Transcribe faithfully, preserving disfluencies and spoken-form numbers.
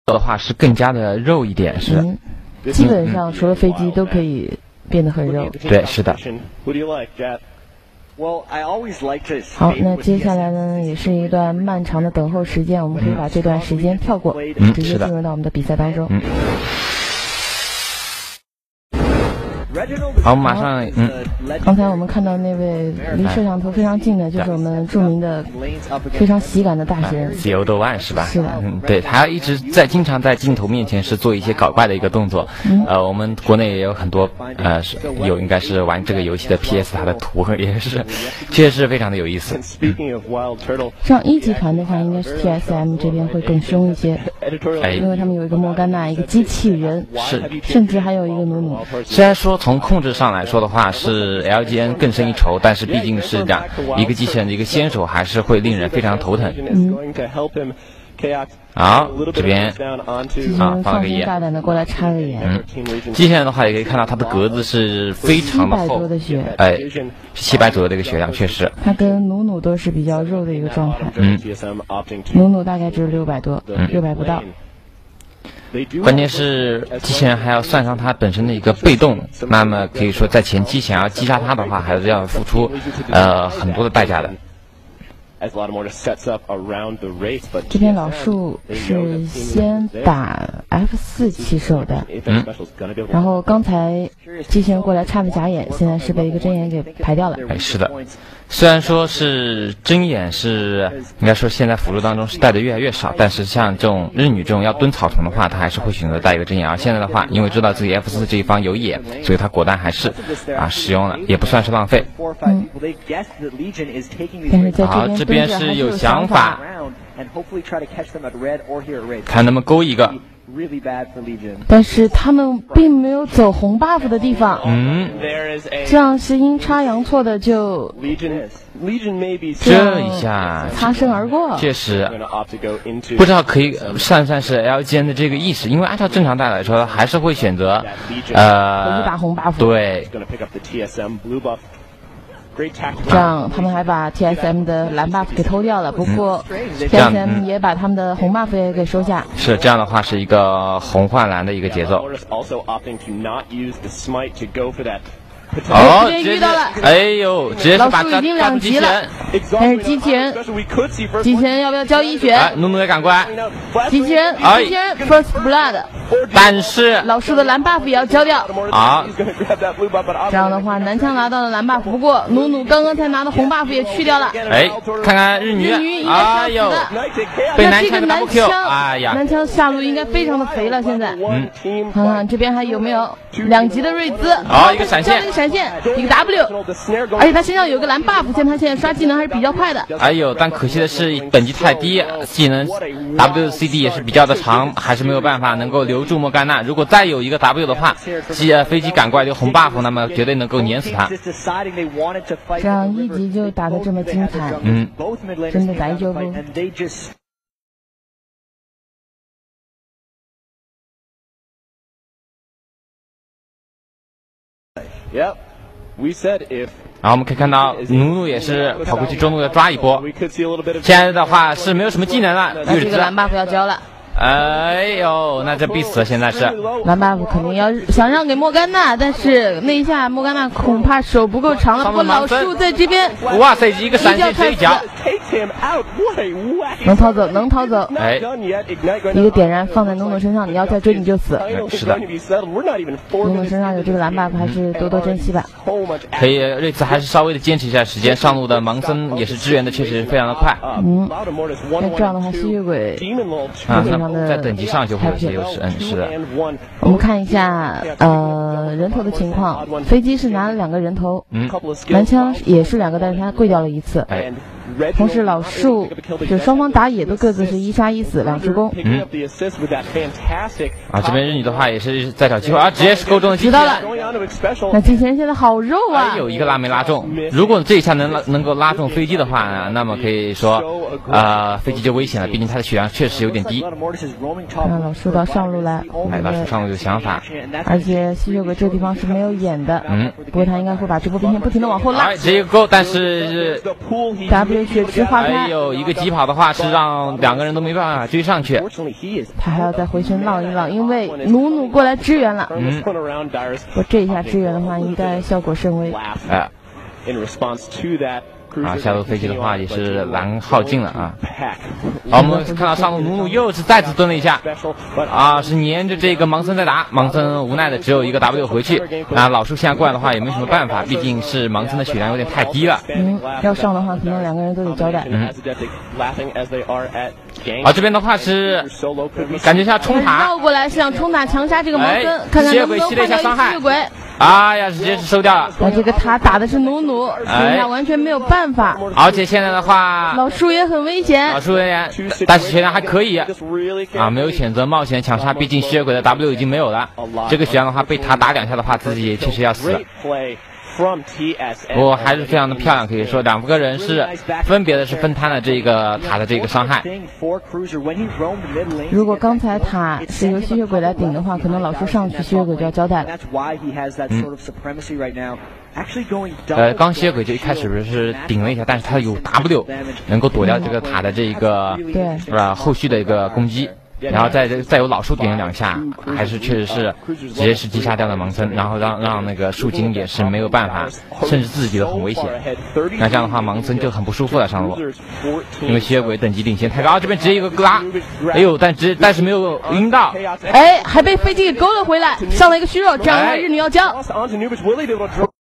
的话是更加的肉一点，是。 嗯，基本上除了飞机都可以变得很肉。 对，是的。 好，那接下来呢，也是一段漫长的等候时间，我们可以把这段时间跳过， 嗯、 直接进入到我们的比赛当中。 嗯。好，马上，嗯， 刚才我们看到那位离摄像头非常近的，就是我们著名的、非常喜感的大神自由豆瓣是吧？ 是的， 嗯，对，他一直在经常在镜头面前是做一些搞怪的一个动作。 嗯、 呃，我们国内也有很多呃是有应该是玩这个游戏的 P S 他的图也是，确实非常的有意思。 上一级团的话，应该是 T S M 这边会更凶一些， 哎， 因为他们有一个莫甘娜，一个机器人， 是， 甚至还有一个努努。 虽然说从控制上来说的话是 L G N 更胜一筹，但是毕竟是这样一个机器人的一个先手，还是会令人非常头疼。 嗯。 好，这边啊放了个眼， 大胆的过来插个眼。 嗯，机器人的话也可以看到它的格子是非常的厚， 七百多的血， 哎，七百左右的一个血量，确实。 它跟努努都是比较肉的一个状态。 嗯， 努努大概只有六百多，六百不到。 关键是机器人还要算上它本身的一个被动，那么可以说在前期想要击杀它的话，还是要付出呃很多的代价的。 这边老树是先打 F 四起手的， 嗯， 然后刚才机器人过来插的假眼，现在是被一个针眼给排掉了。 哎，是的，虽然说是针眼是应该说现在辅助当中是带的越来越少，但是像这种日女这种要蹲草丛的话，他还是会选择带一个针眼。而现在的话，因为知道自己 F 四这一方有眼，所以他果断还是啊使用了，也不算是浪费。 嗯，但是在好，这边是有想法，看能不能勾一个。 但是他们并没有走红 buff 的地方， 嗯， 这样是阴差阳错的就这一下擦身而过， 确实不知道可以算不算是 L G N 的这个意识，因为按照正常带来说还是会选择呃回去打红 buff， 对。 这样他们还把 T S M 的蓝 buff 给偷掉了，不过 T S M 也把他们的红 buff 也给收下。 是这样的话是一个红换蓝的一个节奏。 哦，直接遇到了， 哎呦，直接是把老树已经两级了，但是机器人，机器人要不要交一血？ 哎，努努也赶过来， 机器人，机器人 first blood， 但是老树的蓝 buff 也要交掉。 好， 这样的话，南枪拿到了蓝 buff， 不过努努刚刚才拿的红 buff 也去掉了。 哎，看看日女， 日女应该哎呦，被南枪的 double kill， 哎呀， 南枪下路应该非常的肥了，现在。 嗯， 看看这边还有没有两级的瑞兹？ 好，一个闪现， 一个闪现，一个 W， 而且他身上有个蓝 buff， 现在他现在刷技能还是比较快的。 哎呦，但可惜的是等级太低，技能 W C D 也是比较的长，还是没有办法能够留住莫甘娜。如果再有一个 W 的话，机呃飞机赶过来的红 buff， 那么绝对能够碾死他。 这样一集就打得这么精彩， 嗯， 真的来就不。 然后我们可以看到努努也是跑过去中路要抓一波，现在的话是没有什么技能了， 那这个蓝 buff 要交了。 哎呦，那这必死了！现在是蓝 buff 肯定要想让给莫甘娜，但是那一下莫甘娜恐怕手不够长了。不过老树在这边， 哇塞，一个闪现这一脚， 能逃走，能逃走。 哎， 一个点燃放在努努身上，你要再追你就死。 嗯、是的， 努努身上有这个蓝 buff， 还是多多珍惜吧。 可以，瑞兹还是稍微的坚持一下时间，上路的盲僧也是支援的，确实非常的快。 嗯，那这样的话，吸血鬼啊。在等级上就会有些优势，嗯，是的。 我们看一下，呃，人头的情况。飞机是拿了两个人头， 嗯， 蓝枪也是两个，但是他跪掉了一次。 哎， 同时老树就双方打野都各自是一杀一死两助攻。 嗯。啊，这边日女的话也是在找机会啊，直接是勾中了机器人。 知道了。那机器人现在好肉啊！ 哎，有一个拉没拉中。如果这一下能拉能够拉中飞机的话呢，那么可以说，呃，飞机就危险了，毕竟它的血量确实有点低。 让老树到上路来， 哎，老树上路有想法， 而且吸血鬼这个地方是没有眼的， 嗯， 不过他应该会把这波兵线不停的往后拉， 哎，这个勾，但是 W 个血池划开。 还有一个疾跑的话是让两个人都没办法追上去。 他还要再回身浪一浪，因为努努过来支援了。 嗯， 我这一下支援的话，应该效果甚微。 哎。啊，下路飞机的话也是蓝耗尽了啊。好，我们看到上路努努又是再次蹲了一下，啊，是黏着这个盲僧在打，盲僧无奈的只有一个 W 回去。啊，老树现在过来的话也没什么办法，毕竟是盲僧的血量有点太低了。 嗯，要上的话可能两个人都得交代。 嗯。好，这边的话是感觉像冲塔， 绕过来是想冲塔强杀这个盲僧， 哎、 看看能不能吸了一下伤害。 吸血鬼。 哎呀，直接是收掉了。 那这个塔打的是努努，所以他完全没有办法。 而且现在的话， 老树也很危险。 老树危险，但是血量还可以啊，没有选择冒险抢杀，毕竟吸血鬼的 W 已经没有了。这个血量的话，被他打两下的话，自己也确实要死了。不过还是非常的漂亮，可以说两个人是分别的是分摊了这个塔的这个伤害。 如果刚才塔是由吸血鬼来顶的话，可能老树上去吸血鬼就要交代了。 嗯。呃，刚吸血鬼就一开始不是顶了一下，但是他有 W 能够躲掉这个塔的这个对是吧后续的一个攻击。然后再再有老树顶了两下，还是确实是直接是击杀掉了盲僧，然后让让那个树精也是没有办法，甚至自己都很危险。那这样的话，盲僧就很不舒服了上路，因为吸血鬼等级领先太高，这边直接一个格拉，哎呦，但直但是没有晕到， 哎，还被飞机给勾了回来，上了一个虚弱，这样的话日女要交。